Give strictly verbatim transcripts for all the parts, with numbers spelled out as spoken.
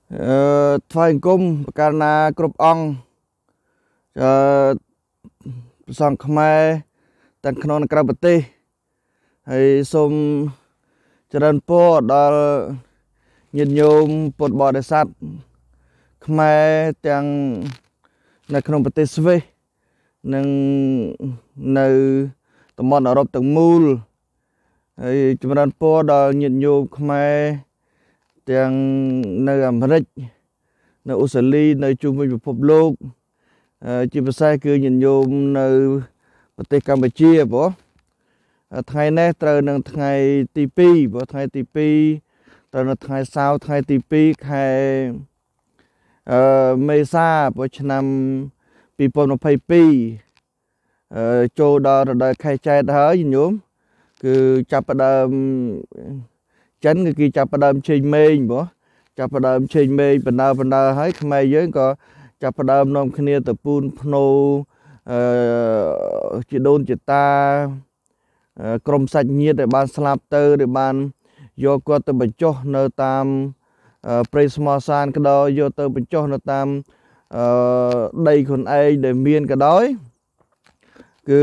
Ờ, Thoại cung cả na cướp ong ờ, song khmer tăng khôn krab tê hay xôm trần po đal nhiệt nhôm bột bò để sát khmer tăng na khôn tê sve nâng nơi tầm mòn ở rộp tầng mul hay trần po đal nhiệt nhôm khmer tăng nơi Americ nơi Australia nơi Trung Quốc Phục Lục chỉ phải sai cứ nhìn nhôm nơiประเทศកម្ពុជាបងថ្ងៃនេះត្រូវនឹងថ្ងៃទីពីរបងថ្ងៃទីពីរត្រូវនៅថ្ងៃសៅរ៍ថ្ងៃទីពីរខែអឺមេសាបងឆ្នាំពីរពាន់ម្ភៃពីរអឺចូលដល់រដូវខែចែកហើយញោមគឺចាប់ផ្ដើមចិនគឺចាប់ផ្ដើមឆេងមេងបងចាប់ផ្ដើមឆេងមេងបណ្ដើបណ្ដើហើយខ្មែរយើងក៏ចាប់ផ្ដើមនាំគ្នាទៅពូនភ្នូអឺជាដូនជាតាក្រុមសាច់ញាតិដែលបានស្លាប់ទៅដែលបានយកគាត់ទៅបញ្ចុះនៅតាមព្រៃស្មោះសានក៏ដោយយកទៅបញ្ចុះនៅតាមអឺដីខ្លួនឯងដែលមានក៏ដោយគឺ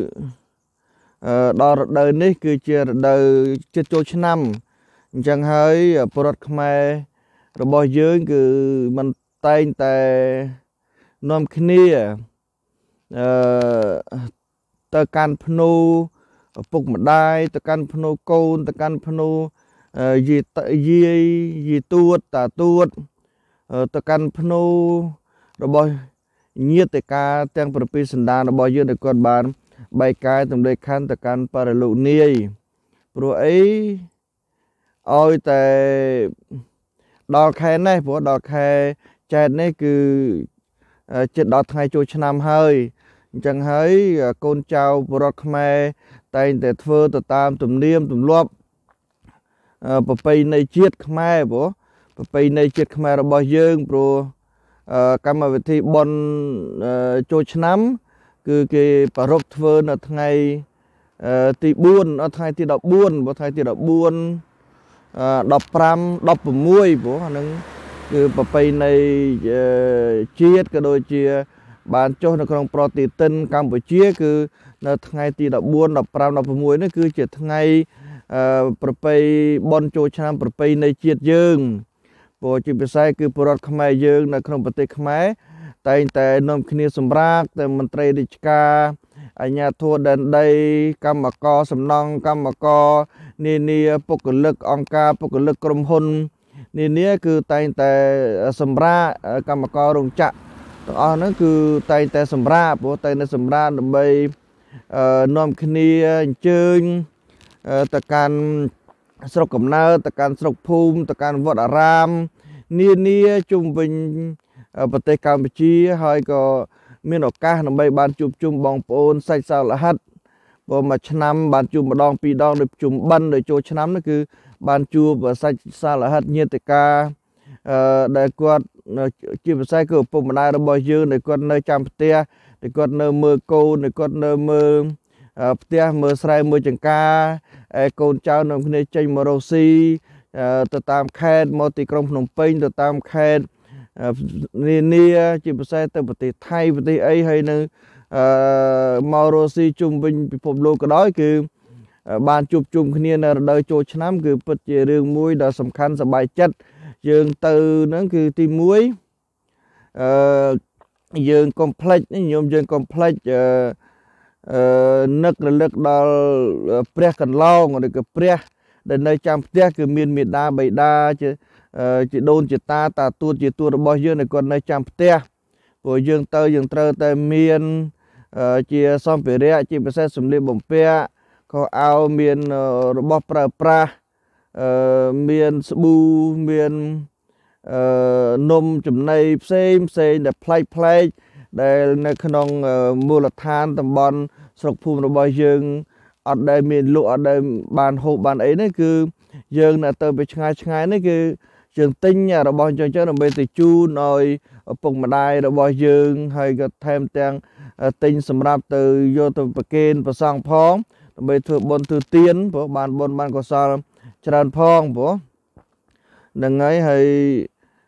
ដល់រដូវនេះគឺជារដូវជិតចូលឆ្នាំអញ្ចឹងហើយពលរដ្ឋខ្មែររបស់យើងគឺមិនតែងតែនាំគ្នាអឺទៅកាន់ភ្នូឪពុកម្ដាយទៅកាន់ភ្នូកូនទៅកាន់ភ្នូយាយយាយយាយទួតតាទួតទៅកាន់ភ្នូរបស់ញាតិការទាំងប្រពីសន្តានរបស់យើងដែលគាត់បានបែកកាយទំលេខណ្ឌទៅកាន់បរិលោកនាយព្រោះអីឲ្យតែដល់ខែនេះព្រោះដល់ខែចែកនេះគឺជិតដល់ថ្ងៃចូលឆ្នាំហើយអញ្ចឹងហើយកូនចៅពលរដ្ឋខ្មែរតែងតែធ្វើទៅតាមទំនៀមទម្លាប់ប្រពៃណីជាតិខ្មែរព្រោះប្រពៃណីជាតិខ្មែររបស់យើងព្រោះកម្មវិធីបុណ្យចូលឆ្នាំគឺគេប្រារព្ធធ្វើនៅថ្ងៃទីបួនថ្ងៃទីដប់បួនព្រោះថ្ងៃទីដប់បួនដប់ប្រាំដប់ប្រាំមួយព្រោះអានឹងគឺប្រពៃណីជាតិក៏ដូចជាបានចុះនៅក្នុងប្រទេសទិនកម្ពុជាគឺនៅថ្ងៃទីដប់បួន ដប់ប្រាំ ដប់ប្រាំមួយនេះគឺជាថ្ងៃប្រពៃបុណ្យចូលឆ្នាំប្រពៃណីជាតិយើងព្រោះជាពិសេសគឺពលរដ្ឋខ្មែរយើងនៅក្នុងប្រទេសខ្មែរតែងតែនាំគ្នាសម្រាកទៅមន្ត្រីរាជការអាជ្ញាធរដែនដីកម្មករសំណង់កម្មករនានាបុគ្គលិកអង្គការបុគ្គលិកក្រុមហ៊ុននានាគឺតែងតែសម្រាកកម្មកររោងចក្រទាំងអស់ហ្នឹងគឺតែងតែសម្រាកព្រោះតែនៅសម្រាកដើម្បីនាំគ្នាអញ្ជើញទៅកាន់ស្រុកកំណើតទៅកាន់ស្រុកភូមិទៅកាន់វត្តអារាមនានាជុំវិញប្រទេសកម្ពុជាហើយក៏មានឱកាសដើម្បីបានជួបជុំបងប្អូនសាច់សាលហិតព្រោះមួយឆ្នាំបានជួបម្ដងពីរដងដោយជុំបិណ្ឌដោយចូលឆ្នាំនោះគឺបានជួបសាច់សាលហិតញាតិកាអឺដែលគាត់ជាពិសេសគឺឪពុកម្ដាយរបស់យើងដែលគាត់នៅចាំផ្ទះដែលគាត់នៅមើលកូនដែលគាត់នៅមើលផ្ទះមើលស្រែមើលចង្ការឯកូនចៅនាំគ្នាចេញមករកស៊ីទៅតាមខេត្តមកទីក្រុងភ្នំពេញទៅតាមខេត្តនានាជាពិសេសទៅប្រទេសថៃប្រទេសអីហើយនៅអឺមករកស៊ីជុំវិញពិភពលោកក៏ដោយគឺបានជួបជុំគ្នានៅរដូវចូលឆ្នាំគឺពិតជារឿងមួយដ៏សំខាន់សប្បាយចិត្តយើងទៅហ្នឹងគឺទីមួយអឺយើងកុំភ្លេចញោមយើងកុំភ្លេចអឺអឺនឹករលឹកដល់ព្រះកន្លងឬក៏ព្រះដែលនៅចាំផ្ទះគឺមានមេដាបៃតាជាជាដូនជាតាតាទួតជាទួតរបស់យើងដែលគាត់នៅចាំផ្ទះព្រោះយើងទៅយើងត្រូវតែមានជាសម្ភារៈជាពិសេសសម្លៀកបំពាក់ខោអាវមានរបស់ប្រើប្រាស់អឺមានស្ប៊ូមានអឺនំចំណីផ្សេងផ្សេងដែលប្លែកប្លែកដែលនៅក្នុងមូលដ្ឋានតំបន់ស្រុកភូមិរបស់យើងអត់ដែលមានលក់អត់ដែលបានហូបបានអីនេះគឺយើងនៅទៅពីឆ្ងាយឆ្ងាយនេះគឺយើងទិញរបស់ចឹងចឹងដើម្បីទៅជូនឲ្យឪពុកម្ដាយរបស់យើងហើយក៏ថែមទាំងទិញសម្រាប់ទៅយកទៅប្រគេនប្រសង់ផងដើម្បីធ្វើបុណ្យធ្វើទានព្រោះបានបុណ្យបានកុសលច្រើនផងព្រោះ Đừng ấy hay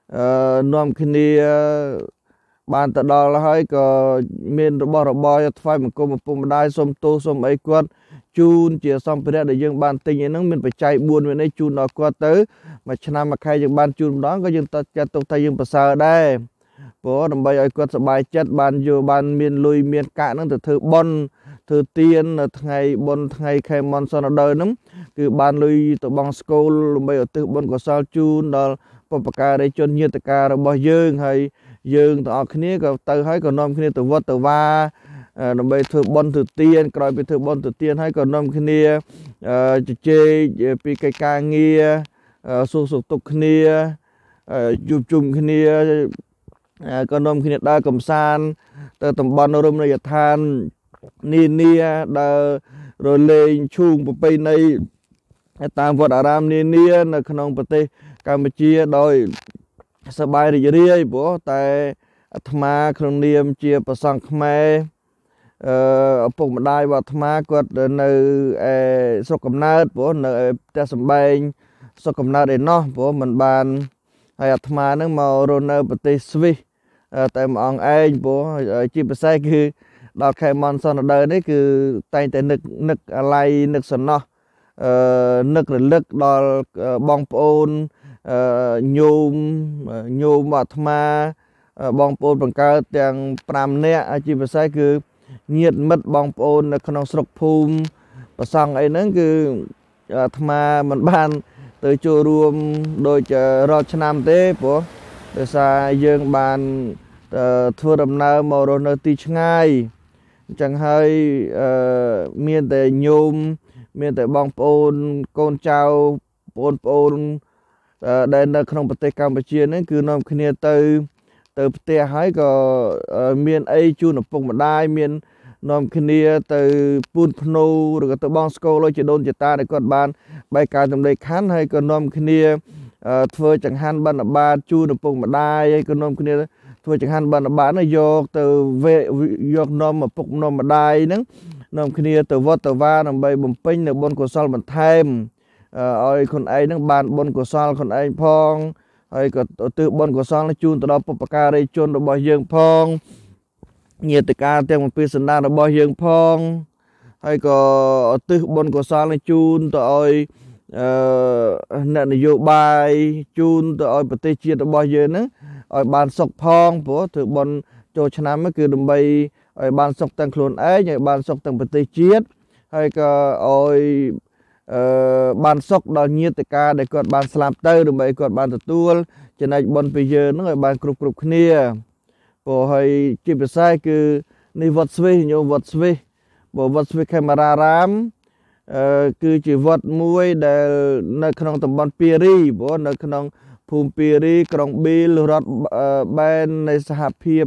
នាំគ្នាបានទៅដល់ហើយក៏មានរបស់របរថ្វាយបង្គំឪពុកម្ដាយសុំទោសសុំអីគាត់ជូនជាសម្ភារៈដែលយើងបានទិញហ្នឹងមានបច្ច័យបួនវានេះជូនដល់គាត់ទៅមួយឆ្នាំមួយខែយើងបានជូនម្ដងក៏យើងតចាត់ទុកថាយើងប្រសើរដែរព្រោះដើម្បីឲ្យគាត់សប្បាយចិត្តបានយកបានមានលុយមានកាក់ហ្នឹងទៅធ្វើបុណ្យធ្វើទាននៅថ្ងៃបុណ្យថ្ងៃខែមន្តសនដៅហ្នឹងគឺបានលុយទៅបង់ស្គូលដើម្បីឧទ្ទិសបុណ្យកុសលជូនដល់បុព្វការីជនញាតិការរបស់យើងហើយយើងទាំងអស់គ្នាក៏ទៅហើយក៏នាំគ្នាទៅវត្តទៅវាដើម្បីធ្វើបុណ្យធ្វើទានក្រោយពីធ្វើបុណ្យធ្វើទានហើយក៏នាំគ្នាជជែកពីកិច្ចការងារសួរសុខទុក្ខគ្នាជួបជុំគ្នាក៏នាំគ្នាដើរកំសាន្តទៅតំបន់រមណីយដ្ឋាននានាដើររលែងឈូងប្រពៃណីតាមវត្តអារាមនានានៅក្នុងប្រទេសកម្ពុជាដោយសប្បាយរីករាយព្រោះតែអាត្មាក្នុងនាមជាព្រះសង្ឃខ្មែរអឺឪពុកម្ដាយរបស់អាត្មាគាត់នៅឯស្រុកកំណើតព្រោះនៅផ្ទះសម្បែងស្រុកកំណើតឯណោះព្រោះមិនបានហើយអាត្មានឹងមករស់នៅប្រទេសស្វីសតែម្អងឯងព្រោះជាពិសេសគឺដល់ខែមន្តសនដៅនេះគឺតែងតែនឹកនឹកអាល័យនឹកសំណោះអឺនឹករលឹកដល់បងប្អូនញោមញោមអាត្មាបងប្អូនបង្កើតទាំងប្រាំនាក់ជាពិសេសគឺញាតិមិត្តបងប្អូននៅក្នុងស្រុកភូមិប្រសង់អីហ្នឹងគឺអាត្មាមិនបានទៅចូលរួមដូចរាល់ឆ្នាំទេព្រោះដោយសារយើងបានធ្វើដំណើរមករស់នៅទីឆ្ងាយអញ្ចឹងហើយមានតែញោមមានតែបងប្អូនកូនចៅបងប្អូនដែលនៅក្នុងប្រទេសកម្ពុជានេះគឺនាំគ្នាទៅទៅផ្ទះហើយក៏មានអីជូនឪពុកម្ដាយមាននាំគ្នាទៅពូនភ្នូឬក៏ទៅបងស្គរលុយជាដូនជាតាដែលគាត់បានបែកការទំលេខខណ្ឌហើយក៏នាំគ្នាធ្វើចង្ហាន់បិណ្ឌបាតជូនឪពុកម្ដាយហើយក៏នាំគ្នាធ្វើចង្ហាន់បិណ្ឌបាតនោះយកទៅយកនាំឪពុកនាំម្ដាយហ្នឹងនាំគ្នាទៅវត្តទៅវាដើម្បីបំពេញនៅបុណ្យកុសលបន្ថែមឲ្យខ្លួនឯងហ្នឹងបានបុណ្យកុសលខ្លួនឯងផងហើយក៏ឧទ្ទិសបុណ្យកុសលជូនទៅដល់បុព្វការីជនរបស់យើងផងញាតិការទាំងពីសន្តានរបស់យើងផងហើយក៏ឧទ្ទិសបុណ្យកុសលជូនទៅឲ្យអ្នកនយោបាយជូនទៅឲ្យប្រទេសជាតិរបស់យើងហ្នឹងឲ្យបានសុខផងព្រោះធ្វើបុណ្យចូលឆ្នាំគឺដើម្បីឲ្យបានសុខទាំងខ្លួនឯងឲ្យបានសុខទាំងប្រទេសជាតិហើយក៏ឲ្យអឺបានសុខដល់ញាតិការដែលគាត់បានស្លាប់ទៅដើម្បីគាត់បានទទួលចំណែកបុណ្យពីយើងហ្នឹងឲ្យបានគ្រប់គ្រប់គ្នាព្រោះហើយជាពិសេសគឺនេះវត្តស្វីសញោមវត្តស្វីសបើវត្តស្វីសខេមរារាមអឺគឺជាវត្តមួយដែលនៅក្នុងតំបន់ពារីព្រោះនៅក្នុងភូមិពារីក្រុងប៊ីលរដ្ឋបែននៃសហភាព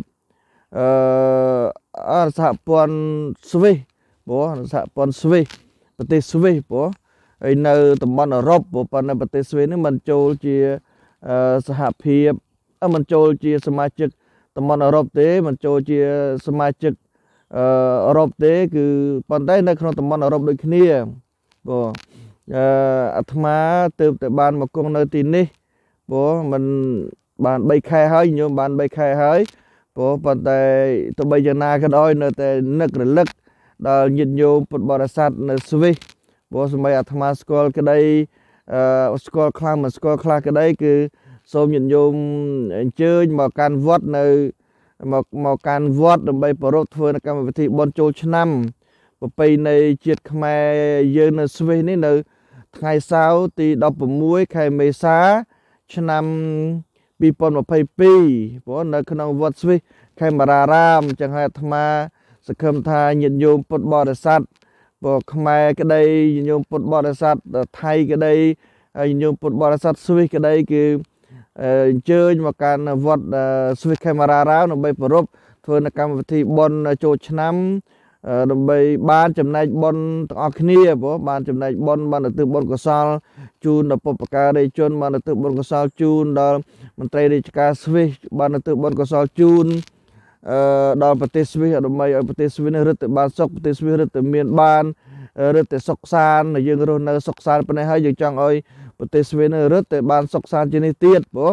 អឺសហព័ន្ធស្វីសព្រោះសហព័ន្ធស្វីសប្រទេសស្វីសព្រោះហើយនៅតំបន់អឺរ៉ុបប៉ុន្តែប្រទេសស្វីសនេះមិនចូលជាសហភាពមិនចូលជាសមាជិកតំបន់អឺរ៉ុបទេមិនចូលជាសមាជិកអឺអឺរ៉ុបទេគឺប៉ុន្តែនៅក្នុងតំបន់អឺរ៉ុបដូចគ្នាព្រោះអឺអាត្មាទើបតែបានមកគង់នៅទីនេះព្រោះมันបានបីខែហើយញោមបានបីខែហើយព្រោះប៉ុន្តែទោះបីយ៉ាងណាក៏ដោយនៅតែនឹករលឹកដល់ញាតិញោមពុទ្ធបរិស័ទនៅស្វីសព្រោះសម័យអាត្មាស្គាល់ក្តីអឺស្គាល់ខ្លាំងមិនស្គាល់ខ្លះក្តីគឺសូមញាតិញោមអញ្ជើញមកកាន់វត្តនៅមកមកកាន់វត្តដើម្បីប្រារព្ធធ្វើកម្មវិធីបុណ្យចូលឆ្នាំប្រពៃណីជាតិខ្មែរយើងនៅស្វីសនេះនៅថ្ងៃសៅរ៍ទីដប់ប្រាំមួយខែមេសាឆ្នាំពីរពាន់ម្ភៃពីរព្រោះនៅក្នុងវត្តស្វីសខេមរារាមចឹងហើយអាត្មាសង្ឃឹមថាញាតិញោមពុទ្ធបរិស័ទព្រោះខ្មែរក្តីញាតិញោមពុទ្ធបរិស័ទថៃក្តីហើយញាតិញោមពុទ្ធបរិស័ទស្វីសក្តីគឺអញ្ជើញមកកាន់វត្តស្វីសខេមរារាមដើម្បីប្រារព្ធធ្វើនៅកម្មវិធីបុណ្យចូលឆ្នាំដើម្បីបានចំណែកបុណ្យទាំងអស់គ្នាព្រោះបានចំណែកបុណ្យបានឧទ្ទិសបុណ្យកុសលជូនដល់បុព្វការីជនបានឧទ្ទិសបុណ្យកុសលជូនដល់មន្ត្រីរាជការស្វីសបានឧទ្ទិសបុណ្យកុសលជូនអឺដល់ប្រទេសស្វីសដើម្បីឲ្យប្រទេសស្វីសនេះរឹតតែបានសុខប្រទេសស្វីសរឹតតែមានបានរឹតតែសុខសាន្តយើងរស់នៅសុខសាន្តប៉ុណ្ណេះហើយយើងចង់ឲ្យប្រទេសស្វីសនេះរឹតតែបានសុខសាន្តជាងនេះទៀតព្រោះ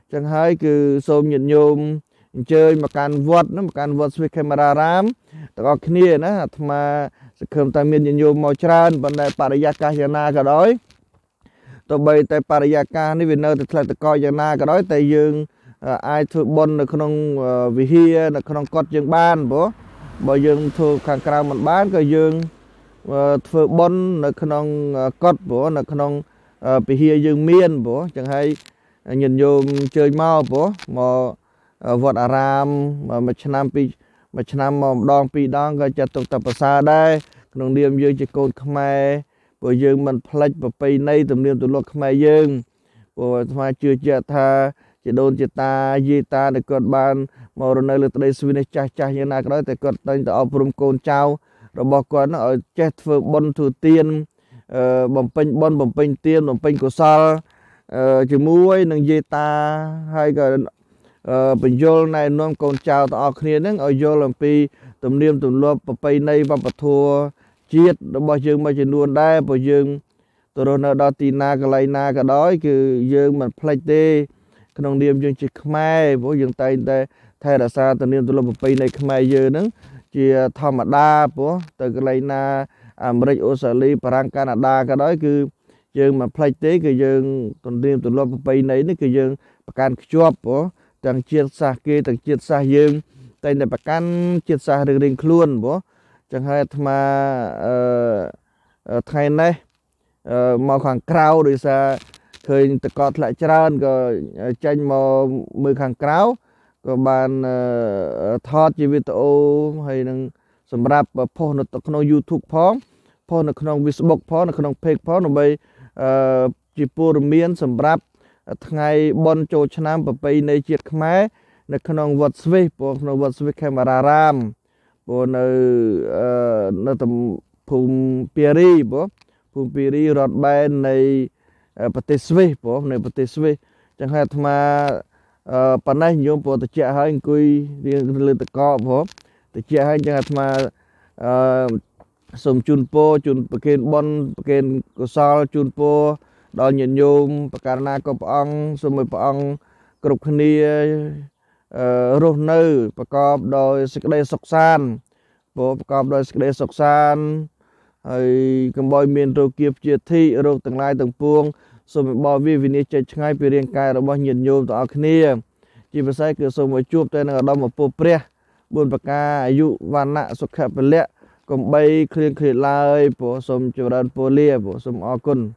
chẳng hay cứ xôm nhận nhôm chơi mà can vọt nó mà can vọt với camera ramตก็គ្នាណាអាត្មាសង្ឃឹមតែមានញញោមមកច្រើនប៉ុន្តែបរិយាកាសយ៉ាងណាក៏ដោយទោះបីតែបរិយាកាសនេះវានៅតែថ្លៃតកយ៉ាងណាក៏ដោយតែយើងអាចធ្វើបុណ្យនៅក្នុងវិហារនៅក្នុងកុដិយើងបានព្រោះបើយើងធ្វើខាងក្រៅមិនបានក៏យើងធ្វើបុណ្យនៅក្នុងកុដិព្រោះនៅក្នុងវិហារយើងមានព្រោះចឹងហើយញាតិញោមជើញមកព្រោះមកវត្តអារាមមួយឆ្នាំពីរមួយឆ្នាំមកម្ដងពីរដងក៏ចាត់ទុកតែប្រសើរដែរក្នុងនាមយើងជាកូនខ្មែរព្រោះយើងមិនផ្លិចប្រពៃណីទំនៀមទម្លាប់ខ្មែរយើងព្រោះអាត្មាជឿជាក់ថាជាដូនជាតាយាយតាដែលគាត់បានមករស់នៅលើដីស្វីនេះចាស់ចាស់យ៉ាងណាក៏ដោយតែគាត់តែងតែអប់រំកូនចៅរបស់គាត់ឲ្យចេះធ្វើបុណ្យធ្វើទានបំពេញបុណ្យបំពេញទានបំពេញកុសលជាមួយនឹងយាយតាហើយក៏បញ្យលណែនាំកូនចៅទាំងអស់គ្នានឹងឲ្យយល់អំពីទំនៀមទម្លាប់ប្រពៃណីវប្បធម៌ជាតិរបស់យើងមួយចំនួនដែរព្រោះយើងទៅរស់នៅដល់ទីណាកន្លែងណាក៏ដោយគឺយើងមិនភ្លេចទេក្នុងនាមយើងជាខ្មែរព្រោះយើងតែងតែថែរក្សាទំនៀមទម្លាប់ប្រពៃណីខ្មែរយើងហ្នឹងជាធម្មតាព្រោះទៅកន្លែងណាអាមេរិកអូស្ត្រាលីបារាំងកាណាដាក៏ដោយគឺយើងមិនភ្លេចទេគឺយើងទំនៀមទម្លាប់ប្រពៃណីនេះគឺយើងប្រកាន់ខ្ជាប់ព្រោះទាំងជាតិសាសន៍គេទាំងជាតិសាសន៍យើងតែងតែប្រកាន់ជាតិសាសន៍រៀងៗខ្លួនព្រោះចឹងហើយអាត្មាអឺថ្ងៃនេះមកខាងក្រៅដោយសារឃើញតកធ្លាក់ច្រើនក៏ចេញមកមើលខាងក្រៅក៏បានថតជាវីដេអូហើយនឹងសម្រាប់ផុសនៅក្នុង YouTube ផងផុសនៅក្នុង Facebook ផងនៅក្នុង Page ផងដើម្បីអឺជាព័ត៌មានសម្រាប់ថ្ងៃបុណ្យចូលឆ្នាំប្រពៃណីជាតិខ្មែរនៅក្នុងវត្តស្វីសព្រោះក្នុងវត្តស្វីសខេមរារាមព្រោះនៅអឺនៅតំភូមិពារីព្រោះភូមិពារីរដ្ឋបែននៃប្រទេសស្វីសព្រោះនៅប្រទេសស្វីសចឹងហើយអាត្មាអឺប៉ុណ្ណេះញោមព្រោះតិចហើយអង្គុយរៀងលើតកព្រោះតិចហើយចឹងអាត្មាអឺសូមជូនពរជូនប្រគេនបុណ្យប្រគេនកុសលជូនពរដល់ញាតិញោមប្រការណាក៏ព្រះអង្គសូមឲ្យព្រះអង្គគ្រប់គ្នាអឺរស់នៅប្រកបដោយសេចក្តីសុខសាន្តព្រោះប្រកបដោយសេចក្តីសុខសាន្តហើយកុំឲ្យមានរោគជាធិរោគទាំងឡាយទាំងពួងសូមឲ្យបរិវាវិនិច្ឆ័យឆ្ងាយពីរាងកាយរបស់ញាតិញោមទាំងអស់គ្នាជាពិសេសគឺសូមឲ្យជួបតែនឹងឧត្តមពុទ្ធព្រះបួនប្រការអាយុវណ្ណៈសុខៈពលៈកុំបីគ្លៀងគ្លាតឡើយព្រោះសូមចម្រើនពរលាព្រោះសូមអរគុណ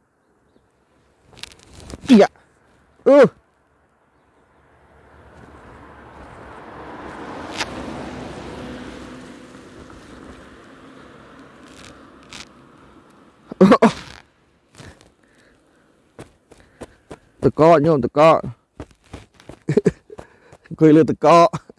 យ៉ាអឺតកញោមតកអង្គុយលើតក